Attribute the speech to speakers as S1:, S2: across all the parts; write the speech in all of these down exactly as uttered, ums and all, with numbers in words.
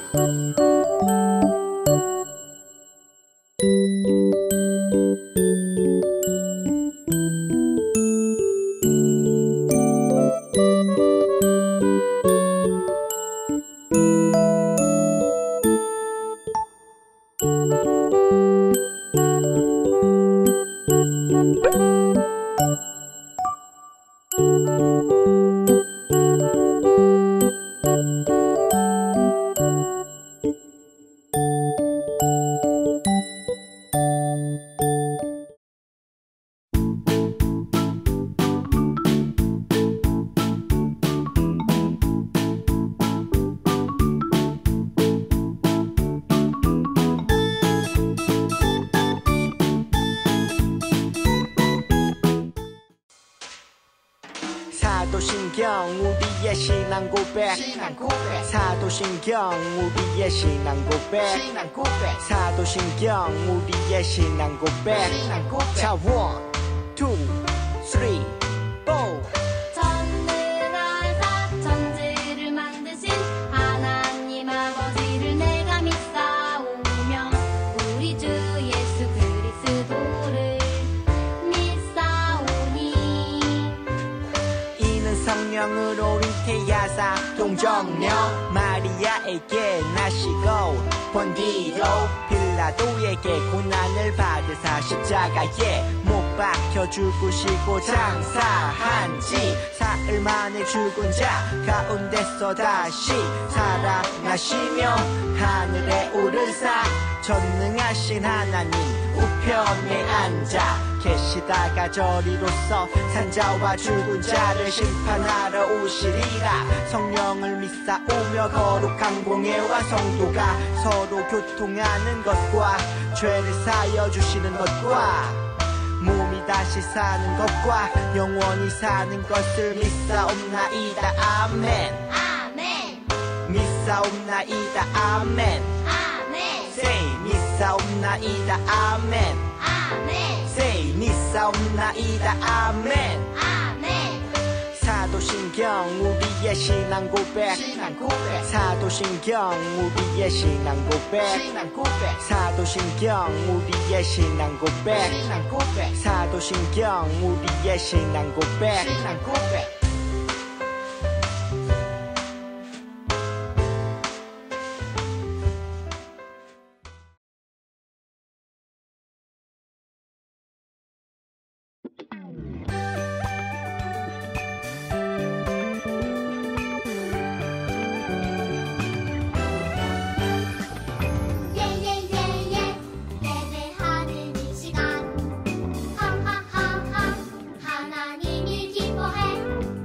S1: 사도신경 우리의 신앙 고백 사도신경 우리의 신앙 고백 사도신경 우리의 신앙 고백 자 원, 투, 쓰리, 포
S2: 천늘월사 천지를 만드신 하나님 아버지를 내가 믿사오며 우리 주 예수 그리스도를 믿사오니
S1: 이는 성령으로 잉태하사 동정녀 마리아에게 나시고 본디로 빌라도에게 고난을 받으사 십자가에 못 박혀 죽으시고 장사한 지 사흘 만에 죽은 자 가운데서 다시 살아나시며 하늘에 오르사 전능하신 하나님 우편에 앉아 계시다가 저리로서 산자와 죽은 자를 심판하러 오시리라. 성령을 믿사오며 거룩한 공예와 성도가 서로 교통하는 것과 죄를 사여 주시는 것과 몸이 다시 사는 것과 영원히 사는 것을 믿사옵나이다. 아멘.
S2: 아멘.
S1: 믿사옵나이다. 아멘.
S2: 아멘.
S1: Say 믿사옵나이다. 아멘.
S2: 아멘.
S1: Say 믿사옵나이다. 아멘.
S2: 아멘.
S1: 사도신경 우리의 신앙 고백 사도신경 우리의 신앙 고백 사도신경 우리의 신앙 고백 사도신경 우리의 신앙 고백
S2: 하나님이 기뻐해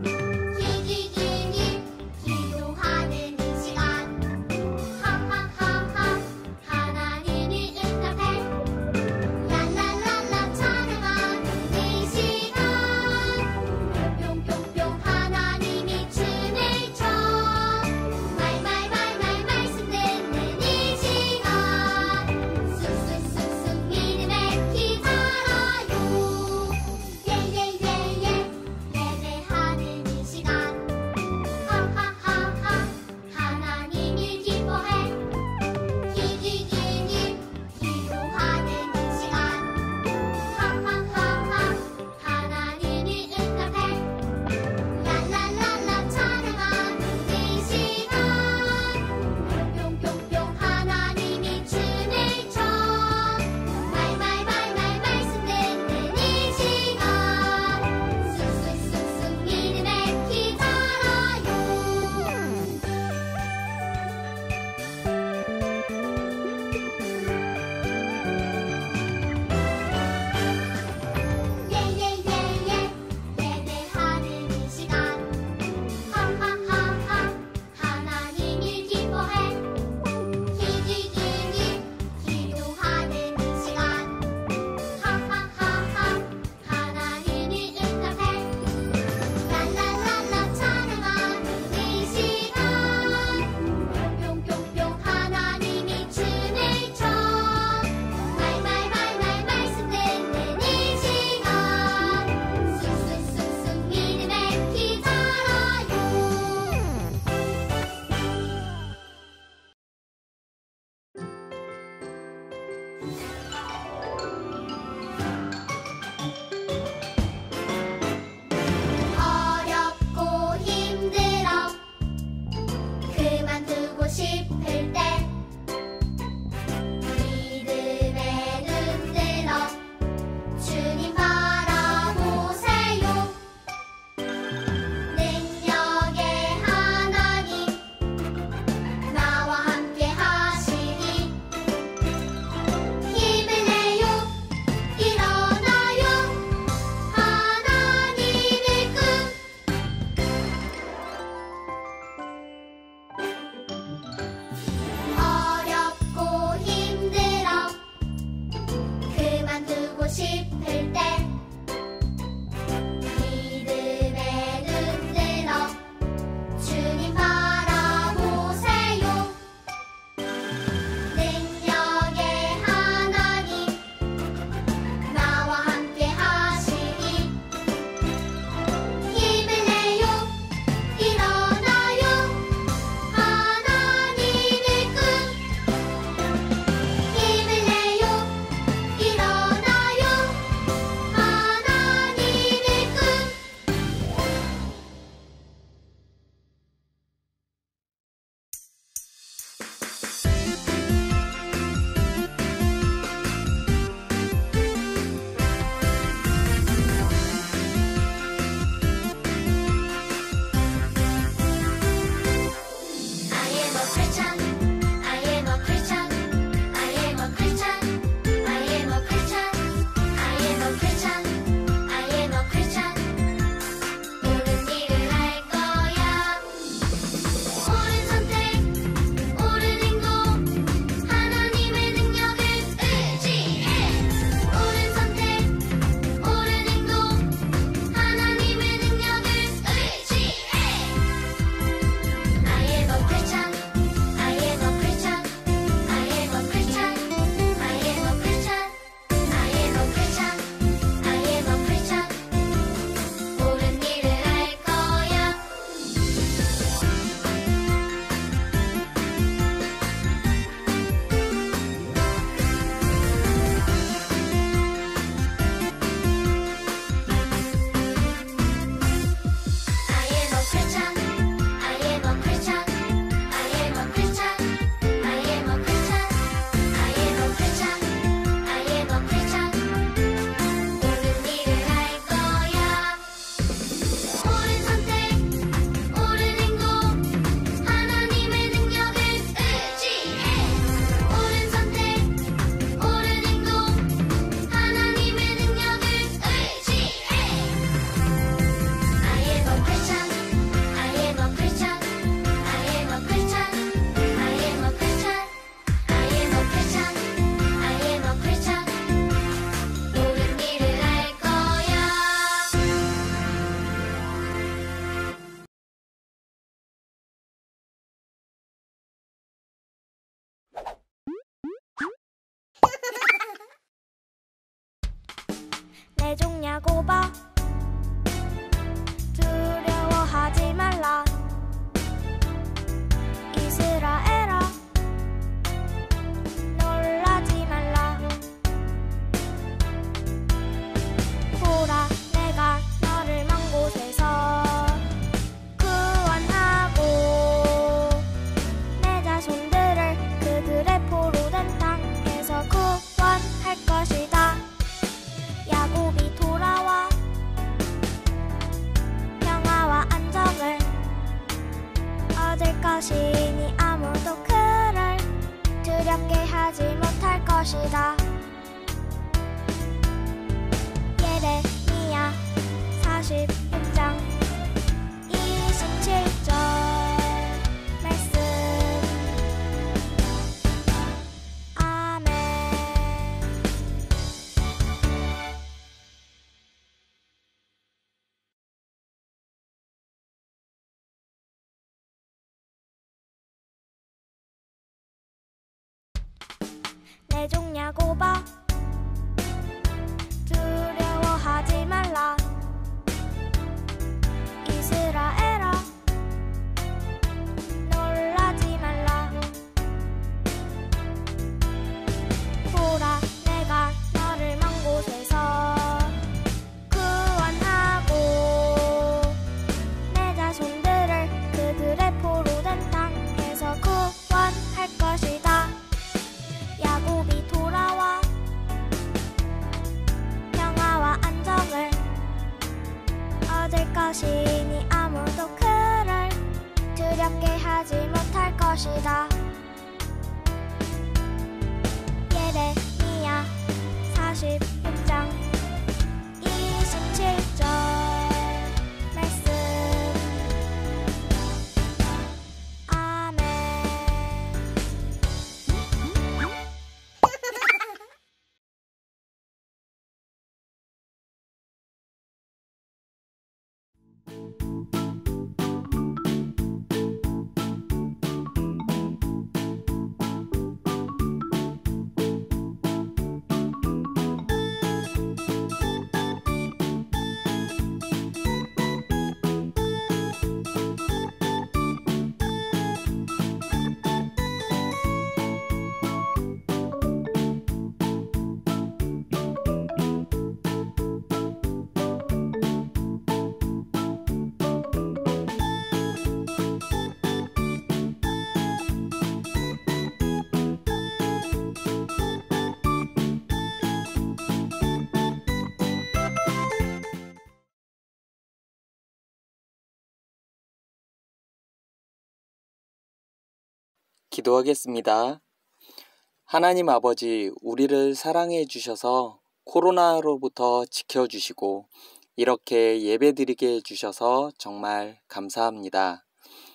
S3: 내 종냐고 봐. 두려워하지 말라. 이스라엘아, 놀라지 말라. 보라, 내가 너를 먼 곳에서 구원하고 내 자손들을 그들의 포로된 땅에서 구원할 것이다. 야곱이 돌아와 평화와 안정을 얻을 것이니 아무도 그를 두렵게 하지 못할 것이다. 예레미야 사십육 장 이십칠 절 말씀. 아멘. 내 종냐고 봐. 두려워하지 말라. 이스라엘아, 놀라지 말라. 보라, 내가 너를 먼 곳에서 구원하고 내 자손들을 그들의 포로된 땅에서 구원할 것이다. 야곱이 돌아와 평화와 안정을 얻을 것이니 아무도 그를 두렵게 하지 못할 것이다. 예레미야 사십육 장 이십칠 절 말씀. 아멘.
S4: 기도하겠습니다. 하나님 아버지, 우리를 사랑해 주셔서 코로나로부터 지켜주시고 이렇게 예배드리게 해주셔서 정말 감사합니다.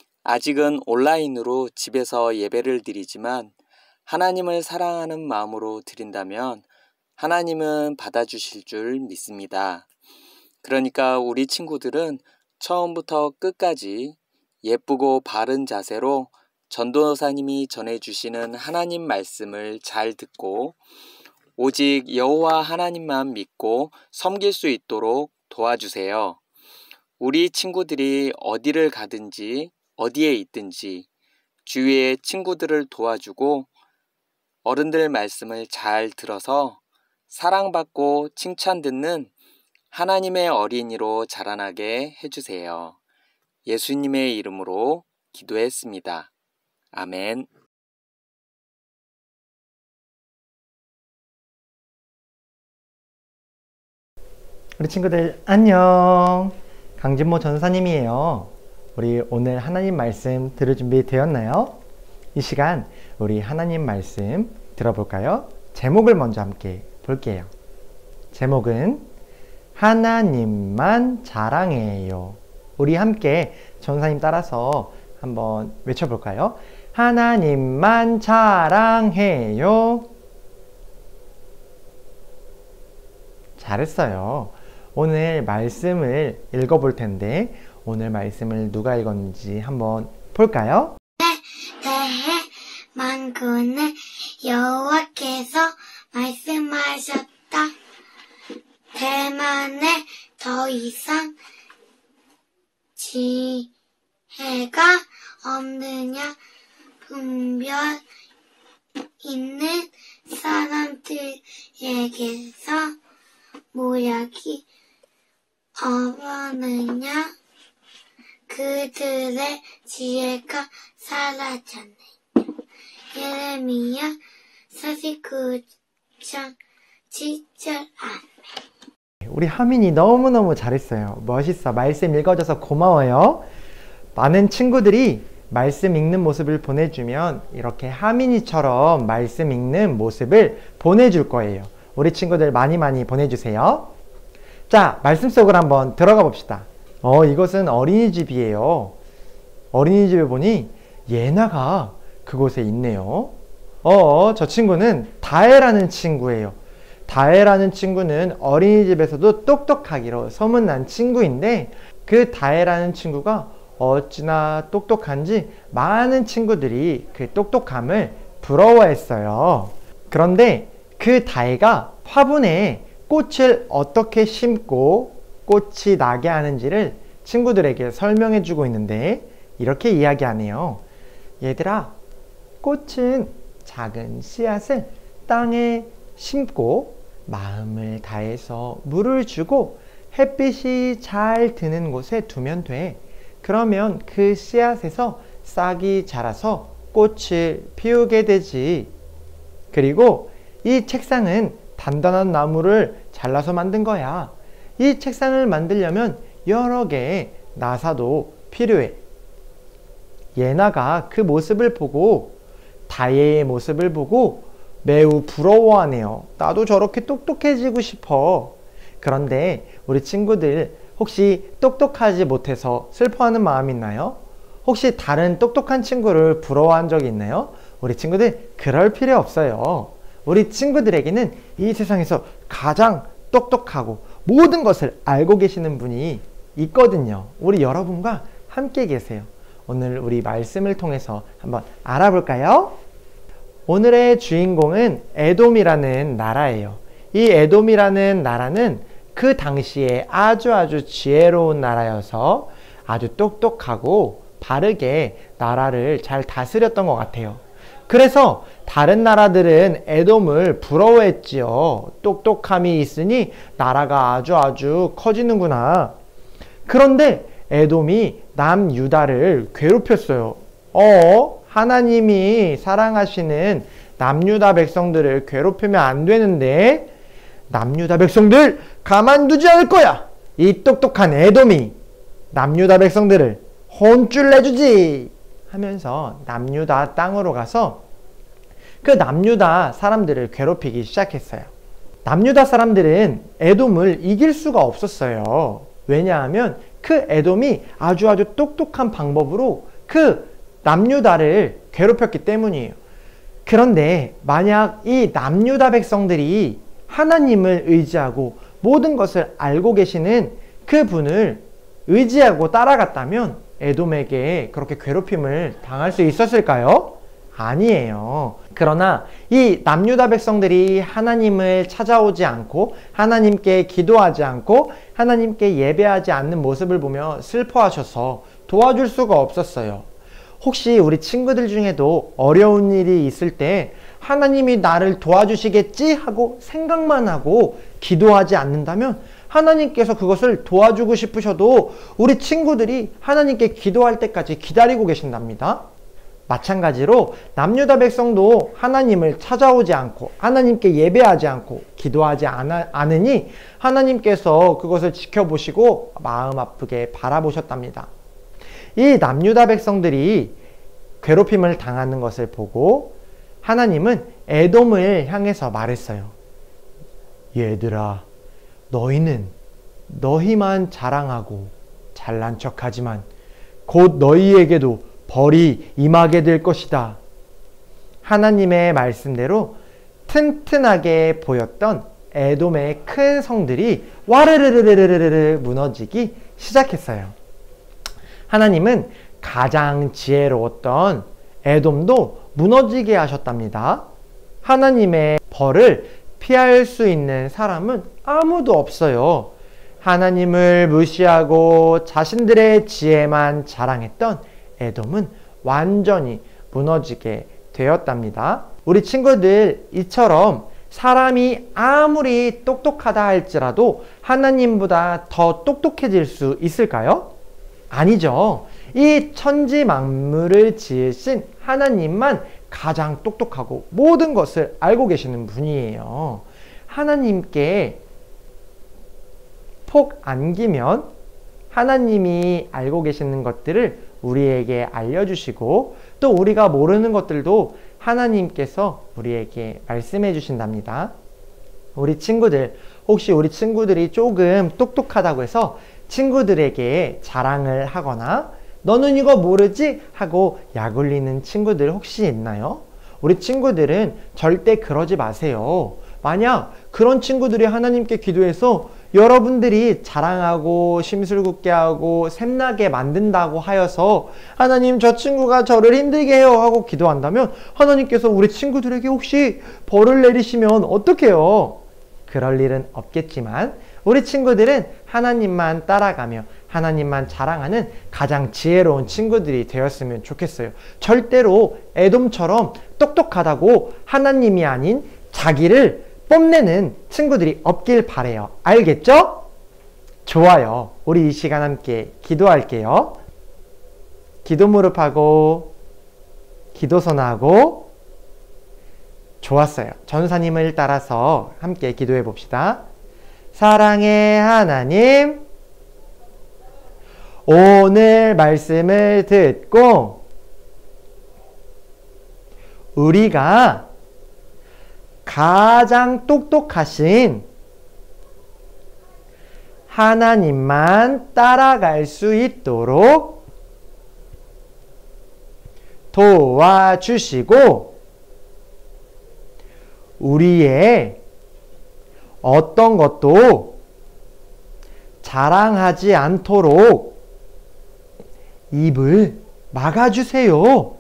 S4: 아직은 온라인으로 집에서 예배를 드리지만 하나님을 사랑하는 마음으로 드린다면 하나님은 받아주실 줄 믿습니다. 그러니까 우리 친구들은 처음부터 끝까지 예쁘고 바른 자세로 전도사님이 전해주시는 하나님 말씀을 잘 듣고 오직 여호와 하나님만 믿고 섬길 수 있도록 도와주세요. 우리 친구들이 어디를 가든지 어디에 있든지 주위의 친구들을 도와주고 어른들 말씀을 잘 들어서 사랑받고 칭찬 듣는 하나님의 어린이로 자라나게 해주세요. 예수님의 이름으로 기도했습니다. 아멘.
S5: 우리 친구들 안녕. 강진모 전사님이에요. 우리 오늘 하나님 말씀 들을 준비 되었나요? 이 시간 우리 하나님 말씀 들어볼까요? 제목을 먼저 함께 볼게요. 제목은 하나님만 자랑해요. 우리 함께 전사님 따라서 한번 외쳐볼까요? 하나님만 자랑해요. 잘했어요. 오늘 말씀을 읽어볼 텐데 오늘 말씀을 누가 읽었는지 한번 볼까요?
S3: 대해 만군의 여호와께서 말씀하셨다. 대만 안에 더 이상 지혜가 없느냐? 분별 있는 사람들에게서 모략이 없느냐? 그들의 지혜가 사라졌느냐? 예레미야 사십구 장 칠 절 아멘.
S5: 우리 하민이 너무너무 잘했어요. 멋있어. 말씀 읽어줘서 고마워요. 많은 친구들이 말씀 읽는 모습을 보내주면 이렇게 하민이처럼 말씀 읽는 모습을 보내줄 거예요. 우리 친구들 많이 많이 보내주세요. 자, 말씀 속으로 한번 들어가 봅시다. 어, 이것은 어린이집이에요. 어린이집에 보니 예나가 그곳에 있네요. 어, 저 친구는 다혜라는 친구예요. 다혜라는 친구는 어린이집에서도 똑똑하기로 소문난 친구인데, 그 다혜라는 친구가 어찌나 똑똑한지 많은 친구들이 그 똑똑함을 부러워했어요. 그런데 그 다혜가 화분에 꽃을 어떻게 심고 꽃이 나게 하는지를 친구들에게 설명해 주고 있는데, 이렇게 이야기하네요. 얘들아, 꽃은 작은 씨앗을 땅에 심고 마음을 다해서 물을 주고 햇빛이 잘 드는 곳에 두면 돼. 그러면 그 씨앗에서 싹이 자라서 꽃을 피우게 되지. 그리고 이 책상은 단단한 나무를 잘라서 만든 거야. 이 책상을 만들려면 여러 개의 나사도 필요해. 예나가 그 모습을 보고, 다혜의 모습을 보고 매우 부러워하네요. 나도 저렇게 똑똑해지고 싶어. 그런데 우리 친구들 혹시 똑똑하지 못해서 슬퍼하는 마음 있나요? 혹시 다른 똑똑한 친구를 부러워한 적이 있나요? 우리 친구들 그럴 필요 없어요. 우리 친구들에게는 이 세상에서 가장 똑똑하고 모든 것을 알고 계시는 분이 있거든요. 우리 여러분과 함께 계세요. 오늘 우리 말씀을 통해서 한번 알아볼까요? 오늘의 주인공은 에돔이라는 나라예요. 이 에돔이라는 나라는 그 당시에 아주 아주 지혜로운 나라여서 아주 똑똑하고 바르게 나라를 잘 다스렸던 것 같아요. 그래서 다른 나라들은 에돔을 부러워했지요. 똑똑함이 있으니 나라가 아주 아주 커지는구나. 그런데 에돔이 남유다를 괴롭혔어요. 어? 하나님이 사랑하시는 남유다 백성들을 괴롭히면 안 되는데, 남유다 백성들 가만두지 않을 거야. 이 똑똑한 에돔이 남유다 백성들을 혼쭐 내주지 하면서 남유다 땅으로 가서 그 남유다 사람들을 괴롭히기 시작했어요. 남유다 사람들은 에돔을 이길 수가 없었어요. 왜냐하면 그 에돔이 아주 아주 똑똑한 방법으로 그 남유다를 괴롭혔기 때문이에요. 그런데 만약 이 남유다 백성들이 하나님을 의지하고 모든 것을 알고 계시는 그 분을 의지하고 따라갔다면 에돔에게 그렇게 괴롭힘을 당할 수 있었을까요? 아니에요. 그러나 이 남유다 백성들이 하나님을 찾아오지 않고 하나님께 기도하지 않고 하나님께 예배하지 않는 모습을 보며 슬퍼하셔서 도와줄 수가 없었어요. 혹시 우리 친구들 중에도 어려운 일이 있을 때 하나님이 나를 도와주시겠지 하고 생각만 하고 기도하지 않는다면 하나님께서 그것을 도와주고 싶으셔도 우리 친구들이 하나님께 기도할 때까지 기다리고 계신답니다. 마찬가지로 남유다 백성도 하나님을 찾아오지 않고 하나님께 예배하지 않고 기도하지 않아, 않으니 하나님께서 그것을 지켜보시고 마음 아프게 바라보셨답니다. 이 남유다 백성들이 괴롭힘을 당하는 것을 보고 하나님은 에돔을 향해서 말했어요. 얘들아, 너희는 너희만 자랑하고 잘난 척하지만 곧 너희에게도 벌이 임하게 될 것이다. 하나님의 말씀대로 튼튼하게 보였던 에돔의 큰 성들이 와르르르르르르 무너지기 시작했어요. 하나님은 가장 지혜로웠던 에돔도 무너지게 하셨답니다. 하나님의 벌을 피할 수 있는 사람은 아무도 없어요. 하나님을 무시하고 자신들의 지혜만 자랑했던 에돔은 완전히 무너지게 되었답니다. 우리 친구들, 이처럼 사람이 아무리 똑똑하다 할지라도 하나님보다 더 똑똑해질 수 있을까요? 아니죠. 이 천지 만물을 지으신 하나님만 가장 똑똑하고 모든 것을 알고 계시는 분이에요. 하나님께 폭 안기면 하나님이 알고 계시는 것들을 우리에게 알려주시고, 또 우리가 모르는 것들도 하나님께서 우리에게 말씀해 주신답니다. 우리 친구들, 혹시 우리 친구들이 조금 똑똑하다고 해서 친구들에게 자랑을 하거나 너는 이거 모르지? 하고 약올리는 친구들 혹시 있나요? 우리 친구들은 절대 그러지 마세요. 만약 그런 친구들이 하나님께 기도해서 여러분들이 자랑하고 심술궂게 하고 샘나게 만든다고 하여서 하나님, 저 친구가 저를 힘들게 해요 하고 기도한다면 하나님께서 우리 친구들에게 혹시 벌을 내리시면 어떡해요? 그럴 일은 없겠지만 우리 친구들은 하나님만 따라가며 하나님만 자랑하는 가장 지혜로운 친구들이 되었으면 좋겠어요. 절대로 에돔처럼 똑똑하다고 하나님이 아닌 자기를 뽐내는 친구들이 없길 바래요. 알겠죠? 좋아요. 우리 이 시간 함께 기도할게요. 기도 무릎하고 기도선하고 좋았어요. 전사님을 따라서 함께 기도해 봅시다. 사랑의 하나님, 오늘 말씀을 듣고 우리가 가장 똑똑하신 하나님만 따라갈 수 있도록 도와주시고, 우리의 어떤 것도 자랑하지 않도록 입을 막아주세요.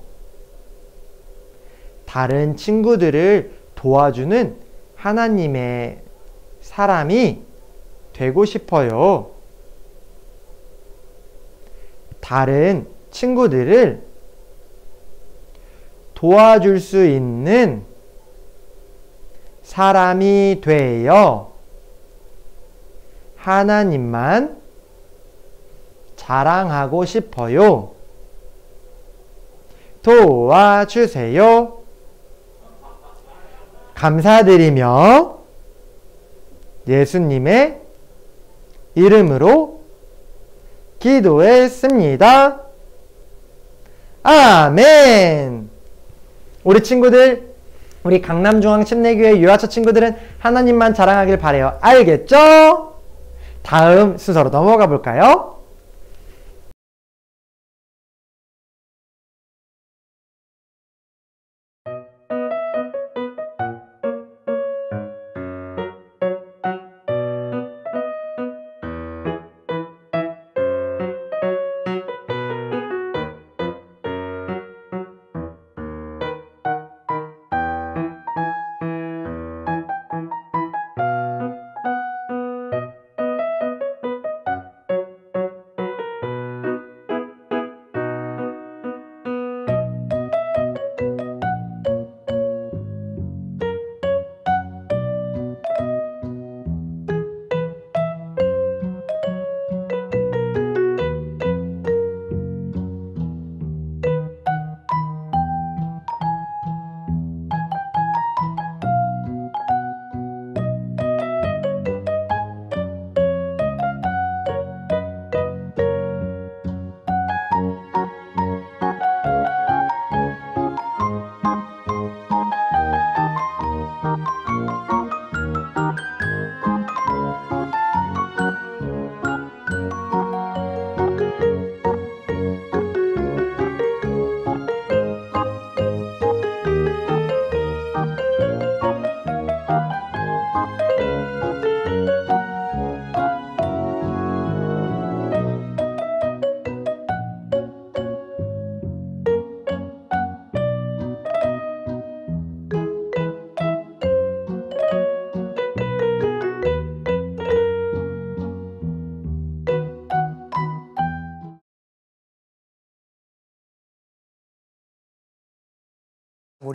S5: 다른 친구들을 도와주는 하나님의 사람이 되고 싶어요. 다른 친구들을 도와줄 수 있는 사람이 되어 하나님만 자랑하고 싶어요. 도와주세요. 감사드리며 예수님의 이름으로 기도했습니다. 아멘. 우리 친구들, 우리 강남중앙침례교회 유아처 친구들은 하나님만 자랑하길 바래요. 알겠죠? 다음 순서로 넘어가 볼까요?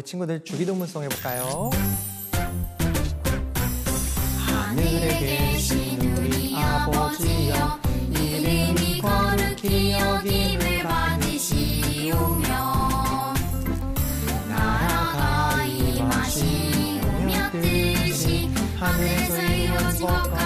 S5: 우리 친구들 주기도문송 해볼까요? 하늘에 계신 우리 아버지여 이름이 거룩히 여김을 받으시오며 나라가 임하시오며 뜻이 하늘에서 이루어진 것과